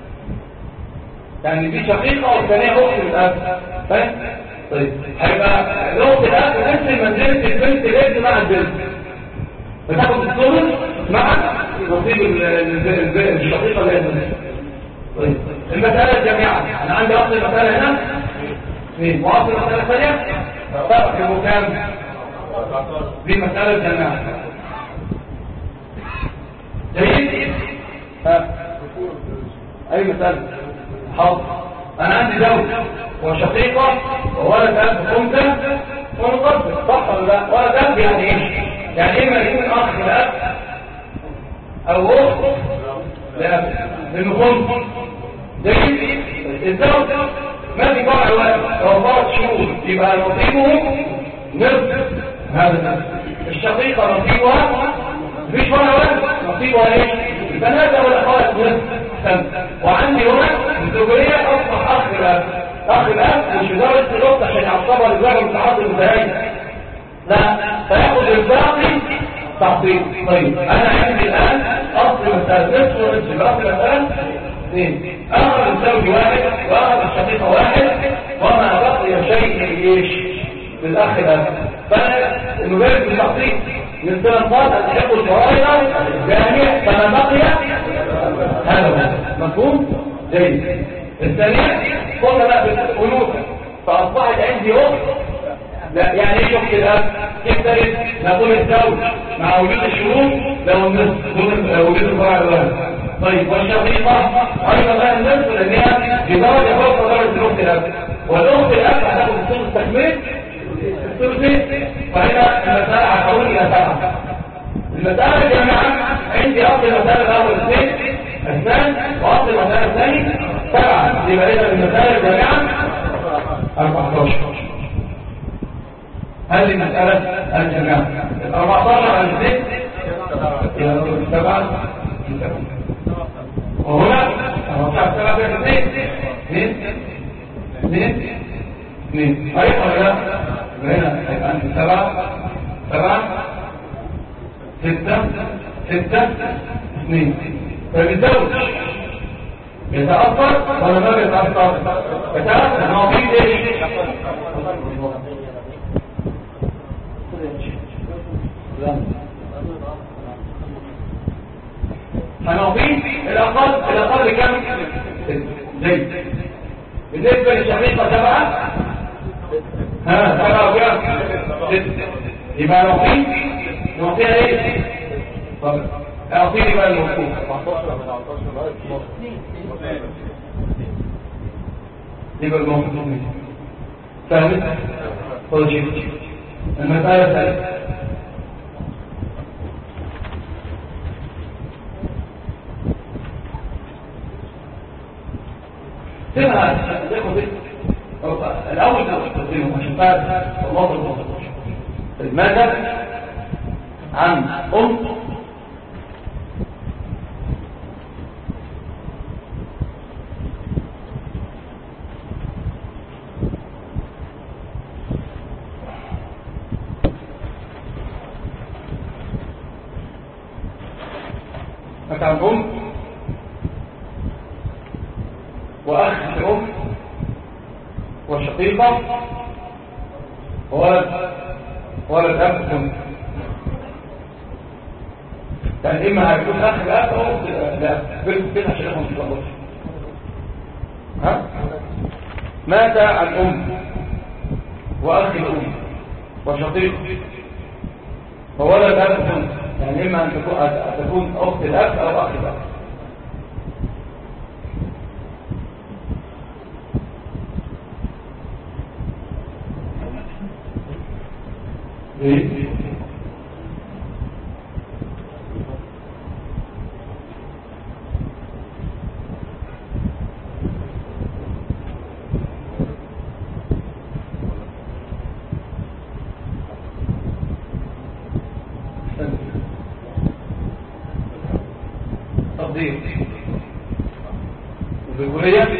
يعني دي شقيقة والثانية أخت من أب فاهم؟ طيب هيبقى أخت الأب نفس منزلة البنت الابن مع البنت بتاخد الثلث مع نصيب الشقيقة اللي هي البنت طيب المسألة الجميعة أنا عندي أصل المسألة هنا اثنين وأصل المسألة الثانية فرق كام دي مسألة الجماعة جيد أي مسألة حاضر أنا عندي زوج وشقيقة وولد أب خنثى ونقدر صح ولا لا ولد أب يعني إيش يعني إما يكون أخ لأب أو أخت لأب لأنه خلط جيد. الزوج ما في فرع واحد، لو فرض شروط يبقى نصيبه نصف هذا النصف. الشقيقة نصيبها مفيش فرع واحد، نصيبها ايه؟ البنات والأخوات نصف. وعندي هنا الزوجية أصبح أخ الأب. أخ الأب مش لدرجة الأخت عشان يعصبها للزوج المتعاطي المتهيئ، لا، فياخد الباقي تحصيل. طيب أنا عندي الآن أصل مسألة نصف ونصف، يبقى أصل مسألة اثنين، أخذ الزوج واحد وأخذ الشقيقة واحد، وما بقي شيء ايش للأخ الأب. فالمبارك بالتحصيل من سلطات الحق الشرائع جامع، فما بقي هذا مفهوم جيد. الثانية قلنا بقى بالأنوثة، فأصبحت عندي أخت. لا يعني ايه أخت الأب؟ كيف ترد؟ نقول الزوج مع وجود الشروط لو النصف دون وجود الفرع الواحد. طيب والشقيقة أيضا لها النصف لأنها بدرجة فوق درجة الأخت الأب، والأخت الأب هتاخد الثلث تكميل الثلثين، فهنا المسألة هتحول إلى 7. المسألة الجامعة عندي أصل المسألة الأول 2 وأصل المسألة الثاني 7، يبقى إذا المسألة الجامعة 14. هذه المسألة الجامعة 14 على 2 إلى 7. وهنا 7 فيها 2 صحيح ولا لا؟ هنا هيبقى عندي 7 6 2. فبالزوج يتأثر ولا ما بيتأثر؟ يتأثر. هنعطيه ايش؟ هنعطيه الأقل كم؟ زي بالنسبة للشقيقة 7 7 وكام؟ 6. يبقى نعطيها ايه؟ طب اعطيني بقى الموقوف 14 من 14 لغايه 12 يبقى الموقوف فاهم؟ طيب المسألة الثالثة سمعها الأول تقديمه عشان تعرف الله ماذا عن عن وأخ الأم وشقيقة ولد أب. يعني إما هيكون أخ الأب أو لا بين عشان يكون في الله. ها؟ مات عن أم وأخ الأم وشقيقة وولد أب، يعني إما أن تكون أخت الأب أو أخ الأب. تقدير الذكورية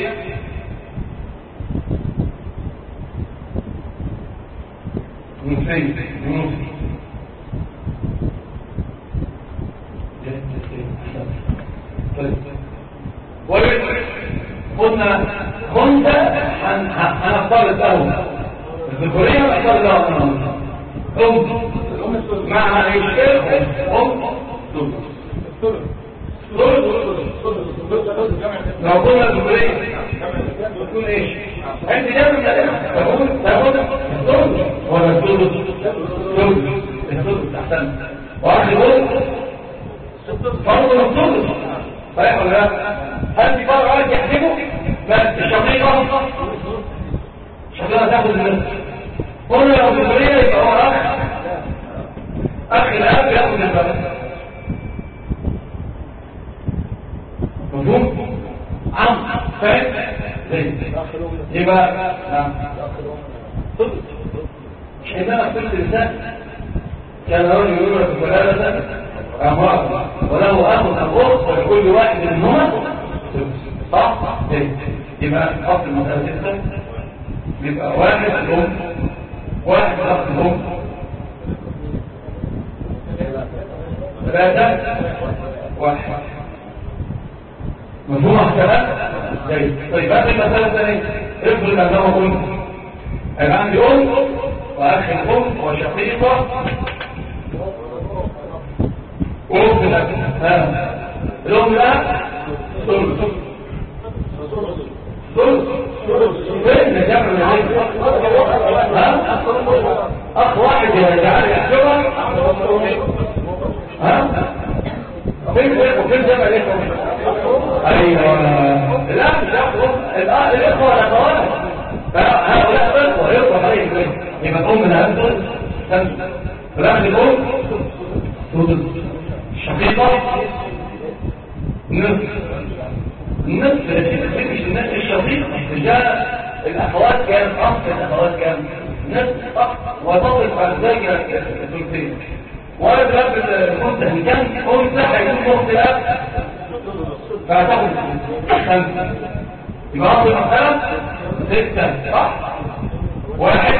قلنا خنثى هنفترض له الذكورية ونفترض له مع الشيخ لو قلنا الذكورية تكون ايش؟ عندي جامع من الاسم تقول الثلث ولا الثلث احسن واخر فرض الثلث صحيح ولا لا؟ هل في فرق عايز يحسبه؟ الشقيقة تاخد النصف. قلنا لو الذكورية يبقى هو اخ أخي الأب يأخذ البلد. مفهوم؟ عم فاهم؟ يبقى نعم حينما قلت لسان كان رجل يقول لك ولادة أمراض وله أخذ أخذ ولكل واحد منهما صح؟ يبقى أصل المسألة ستة يبقى واحد الأم واحد أخذ الأم ثلاثة واحد مفهوم الكلام؟ جيد. طيب هذه المسألة الثانية افرض أنه قلت أنا عندي أم وأخي الأم وشقيقة وأخت الأب الأم لا ثلث فين جمع أخ واحد يجعل يحجبها فين جمع الإخوة أيوة لا مش أخوة الإخوة والأخوات هؤلاء إخوة يطلق عليهم يبقى الأم من هذا خمسة والأخ الأم ثلث الشقيقة نصف مش الناس الشقيق رجال الأخوات كام أصل الأخوات كام نصف وتطلق على ذلك الثلثين وارد الأب المنتهي كام أنثى هيكون أخت الأب فهتاخد خمسة يبقى أصل المسألة ستة صح واحد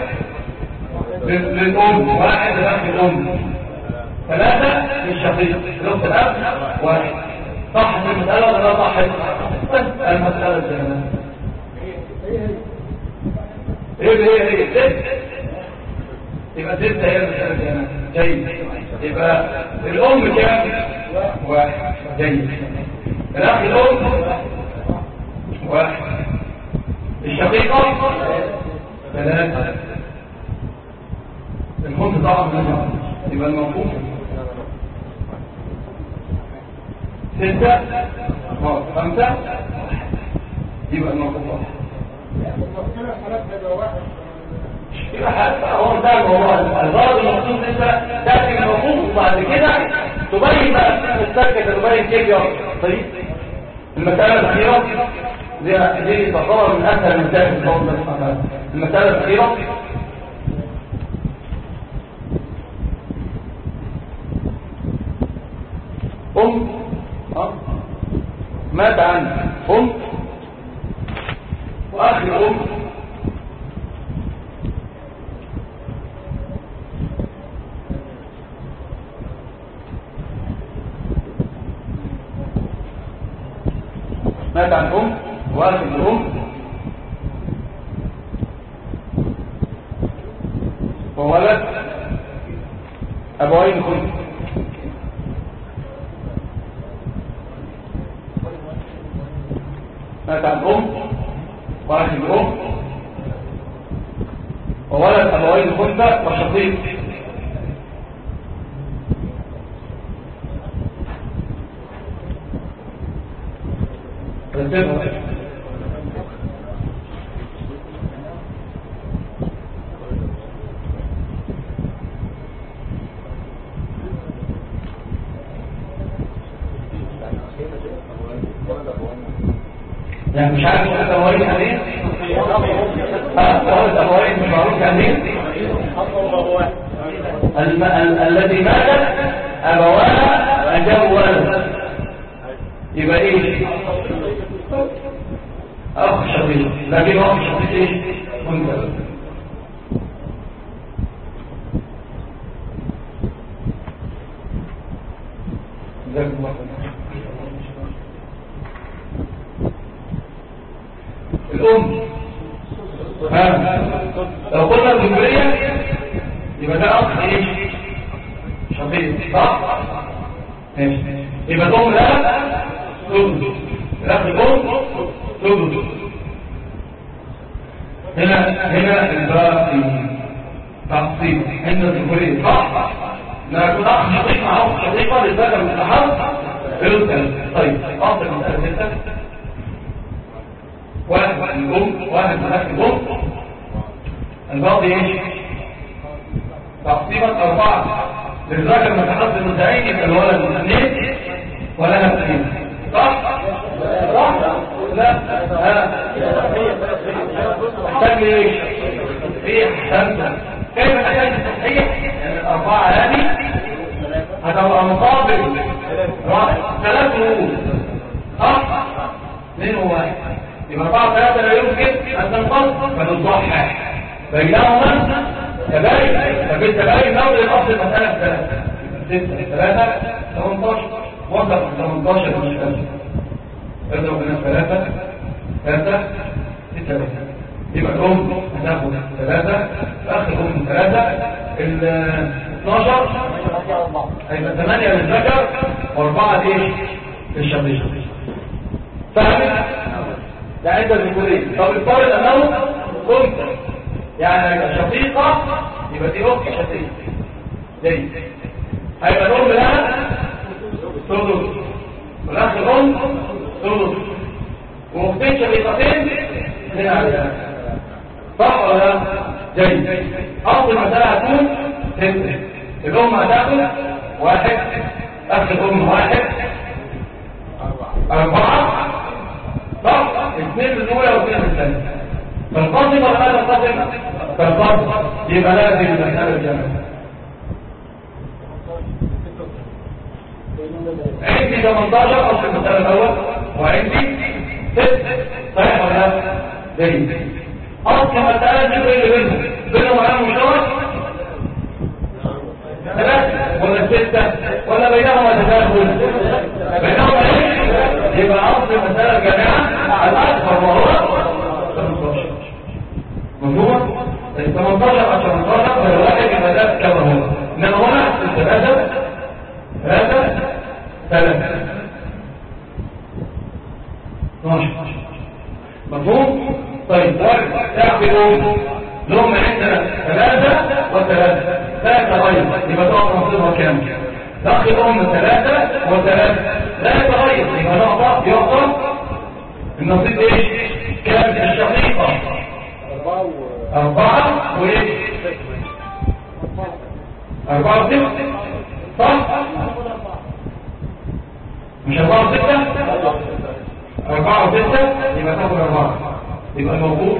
للأم واحد للأخ الأم ثلاثة للشقيق لأخت الأب واحد صح في المسألة ولا لا صح المسألة الجنة ايه ستة يبقى ستة هي المسألة الجنة جيد يبقى الأم كام واحد جيد الأخ الأم واحد الشقيقة ثلاثة الخمس طبعا من يبقى الموقوف ستة خمسة يبقى الموقوف يبقى حتى هو ده الغرض المقصود انت تأتي الموقوف وبعد كده تبين بقى السكة تبين كيف يوم طيب المسألة الأخيرة دي تعتبر من أسهل المسائل في الصوت ده المسألة الأخيرة مات عن أم وأخي الأم مات عن أم وأخي الأم وولد أبوين كنت مات عن أم وأخي الأم وولد أبوين كنت وشقيق يعني مش عارف الأبوين يعني ايه؟ الأبوين مش معروف يعني ايه؟ الذي مات أبواه أجابوا ولد يبقى ايه؟ أخ شقيق لكن أخ شقيق ايه؟ منتظر الأم لو قلنا الجمهورية يبقى ده أخ ايه؟ شقيق صح؟ ماشي يبقى الأم لا تبدو الأخ الأم تبدو هنا الباقي تقسيم عند الجمهورية صح؟ لا يكون أخ شقيق مع أخ شقيقة للذكر المتحرك طيب أفضل مسألة ستة واحد من الأم واحد من أخي الأم الباقي ايش؟ تقسيمة 4 للذكر ما تحط المتعين يبقى الولد اثنين ولا اثنين صح؟ صح؟ لا احتاج لي ايش؟ في خمسة كيف نحتاج التصحيح؟ يعني الأربعة هذه هتبقى مقابل ثلاث نقول صح؟ 2 و1 يبقى 4 3 لا يمكن أن تنقص فنصحح بينهما تباين فبالتباين نوع الأصل المسألة 6 3 18 وضع 18 مش 5 اضرب بين 3 3 6 يبقى الأم هتاخد 3 أخذ الأم 3 ال 12 هيبقى 8 للذكر و4 ايه للشقيق فاهمين؟ ده عند الذكورين طب الفرق أنه كنت يعني شقيقة يبقى دي أخت شقيقة زي هيبقى الأم لها ثلث والأخ الأم ثلث وأختين شقيقتين هنا عليها صح ولا لا؟ جيد أصل المسألة هتكون 6 الأم هتاخد 1 أخ الأم 1 4 صح 2 الأولى و2 الثانية فالقاسم ولا لا القاسم؟ فالقاسم يبقى لازم المسألة الجامعة عندي 18 أصل المسألة الأول وعندي 6 صحيح ولا لا؟ جيد أصل المسألة دي اللي بينهم على مشترك 3 ولا 6 ولا بينهما تداخل بينهما ايه؟ يبقى أصل المسألة الجامعة الأكبر وهو 18 مفهوم؟ 18 على 18 ولا واحد يبقى ده كما هو إنما هنا 3 3 12 مفهوم؟ طيب تعرفوا لهم عندنا 3 و3 3 غير يبقى نقطة نصيبها كام؟ تأخذ أم 3 و3 لا يتغير يبقى نقطة يقطع النصيب ايش؟ كام في الشقيقة؟ 4 وايش؟ 4 و6 صح؟ مش 4 و6 4 و6 يبقى تاخد 4 يبقى الموقوف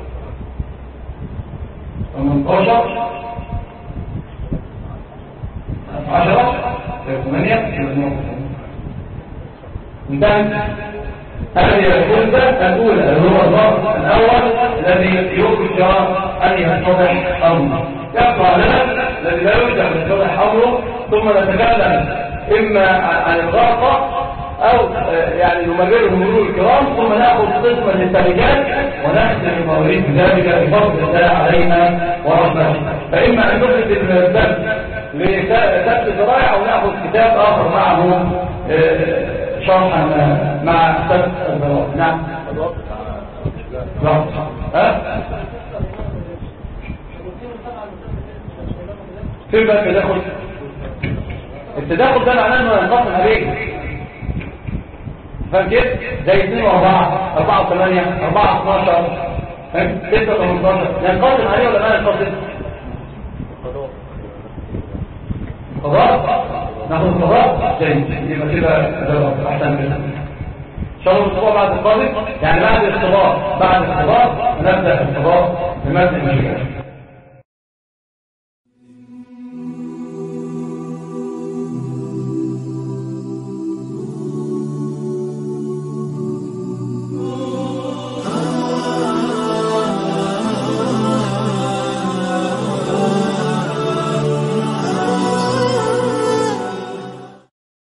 18 10 8 يبقى الموقوف انتهت هذه الكلمة الأولى اللي هو الضغط الأول الذي يرجى أن يتضح أمره يبقى لنا الذي لا يرجى أن يتضح أمره ثم نتكلم إما عن الغلطة أو يعني نمرره مرور الكرام ثم نأخذ قسما للتركات ونختم مواريث ذلك بفضل الله علينا ورحمته فإما أن نخذ الدرس لثبت الذرائع أو نأخذ كتاب آخر معه شرحا مع ثبت الذرائع نعم في بقى التداخل التداخل ده معناه انه ينقسم عليه فاهم كده زي 2 و4 4 و8 4 12 6 18 ينقسم عليه ولا ما ينقسم قضاء ناخد قضاء جيد يبقى كده احسن كده ان شاء الله الاسبوع بعد القادم يعني بعد الاختبار نبدا الاختبار بمادة المشكله